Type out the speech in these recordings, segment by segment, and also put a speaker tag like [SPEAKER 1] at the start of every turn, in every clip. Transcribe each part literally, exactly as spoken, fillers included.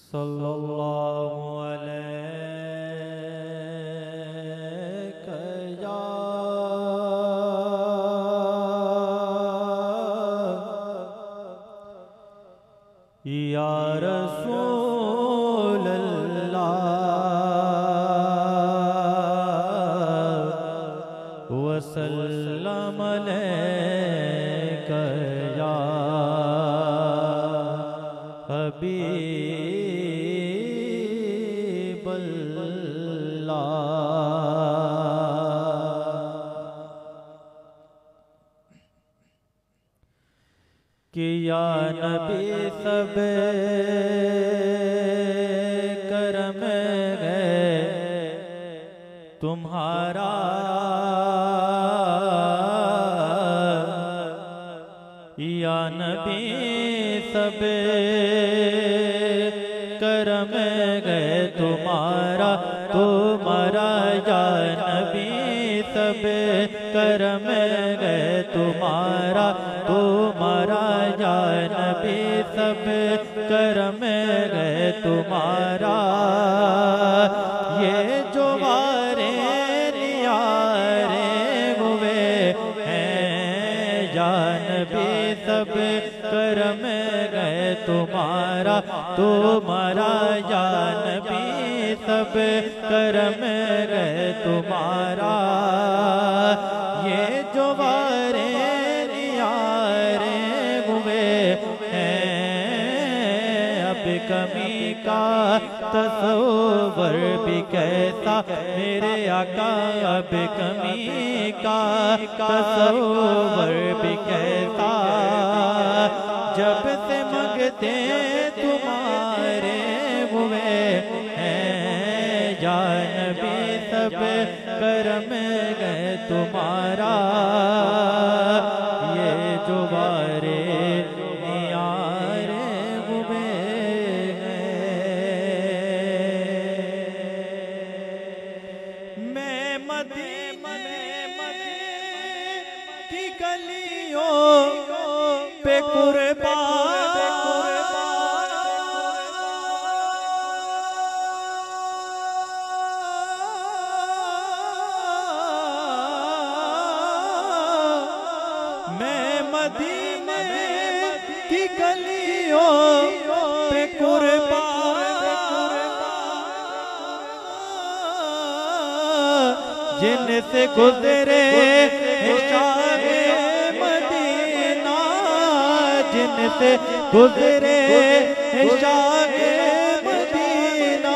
[SPEAKER 1] सल्लल्लाहु अलैहि या रसूल अल्लाह वसल्लम अलैका या हबीब कि या नबी सब करम है तुम्हारा या नबी सब करम है तुम्हारा तुम्हारा या नबी सब करम है तुम्हारा तुम्हारा या नबी सब करम है तुम्हारा ये जो वारे नियारे हुए हैं या नबी सब करम है तुम्हारा तुम्हारा या नबी सब करम है तुम्हारा ये जो वारे कमी का तस्वर भी कैसा मेरे आका अब कमी का तस्वर भी कैसा जब से मंगते तुम्हारे हुए हैं या नबी सब करम गए तुम्हारा ये जो वारे पे कुर्बान मैं मदीने की गलियों पे कुर्बान जिनसे गुजरे जिनसे गुजरे शाहे मदीना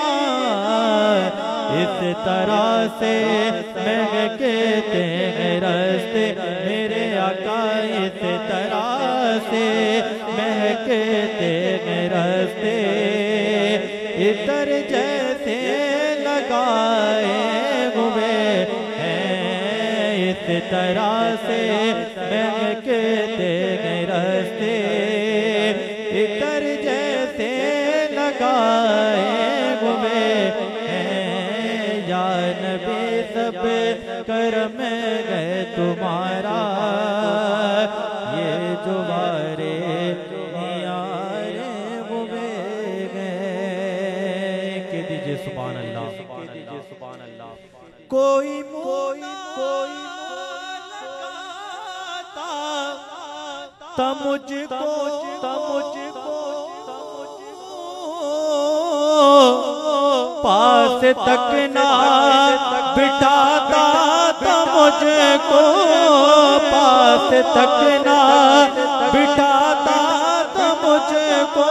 [SPEAKER 1] इस तरह से महके तेरे रास्ते मेरे आका इस तरह से महके तेरे रास्ते इतर जैसे लगाए हुए हैं इस तरह से महके तेरे रास्ते इतर जैसे लगाए हुए हैं या नबी सब करम गए तुम्हारा ये जो वारे नियारे हुए गए के दीजिए सुभान अल्लाह के दीजिए सुभान अल्लाह कोई कोई कोई ता मुझको ता मुझको पास तक ना बिठाता ता मुझको पास तक ना बिठाता ता मुझको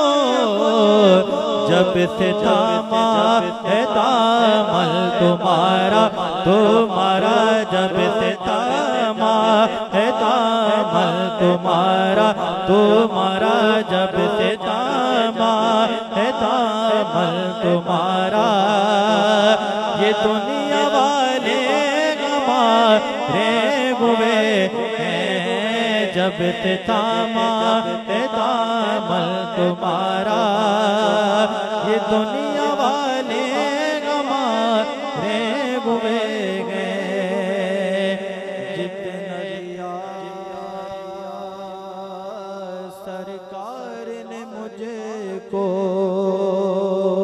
[SPEAKER 1] जब से थामा है दामन तुम्हारा तुम्हारा जब से थामा है दामन तुम्हारा तुम्हारा जब से थामा है दामन तुम्हारा ये दुनिया वाले हमारे हुए हैं जब से थामा है दामन तुम्हारा ये दुनिया वाले हमारे हुए सरकार ने मुझे को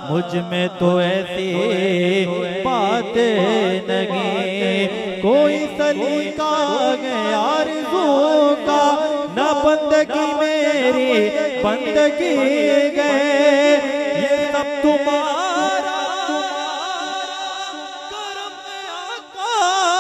[SPEAKER 1] मुझ में तो ऐसी बातें नहीं, कोई सलीका गया आरज़ू का, न बंदगी मेरी बंदगी गए, ये सब तुम्हारा करम आका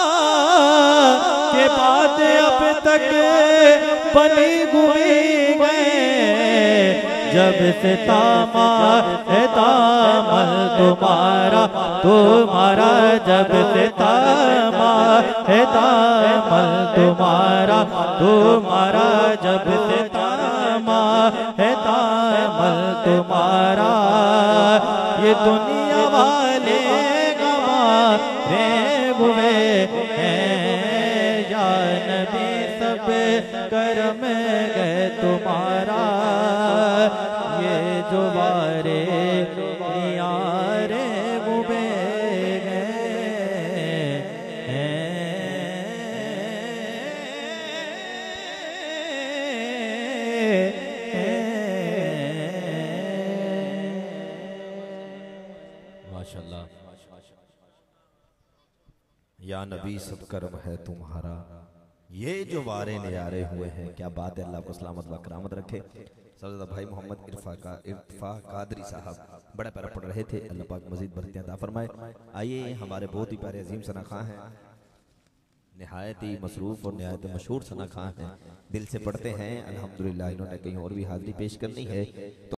[SPEAKER 1] के बाद अब तक बनी हुई गए, जब से तामा है तामल तुम्हारा तुम्हारा, जब से तामा है तामल तुम्हारा तुम्हारा, जब से तामा है तामल तुम्हारा, ये दुनिया वाले गवारे हुए हैं या नबी सब करम गए तुम्हारा, ये जो वारे नियारे मुबे
[SPEAKER 2] माशाल्लाह। या नबी सब कर्म है तुम्हारा, ये जो वारे नियारे हुए हैं, क्या बात है। अल्लाह को सलामत व करामत रखे। सरदार भाई मोहम्मद इरफा का इरफा कादरी साहब बड़ा प्यारा पढ़ रहे थे, अल्लाह पाक मजीद बरकतें अता फरमाए। आइए हमारे बहुत ही प्यारे अजीम सना खां हैं, नहायत ही मसरूफ़ और नहायत मशहूर सना खां हैं, दिल से पढ़ते हैं अल्हम्दुलिल्लाह। इन्होंने कहीं और भी हाज़िरी पेश करनी है तो